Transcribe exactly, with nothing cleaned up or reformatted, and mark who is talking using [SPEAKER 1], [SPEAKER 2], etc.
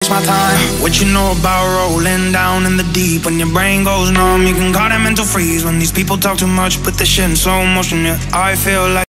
[SPEAKER 1] waste my time. What you know about rolling down in the deep? When your brain goes numb, you can call it mental freeze. When these people talk too much, put the shit in slow motion, yeah. I feel like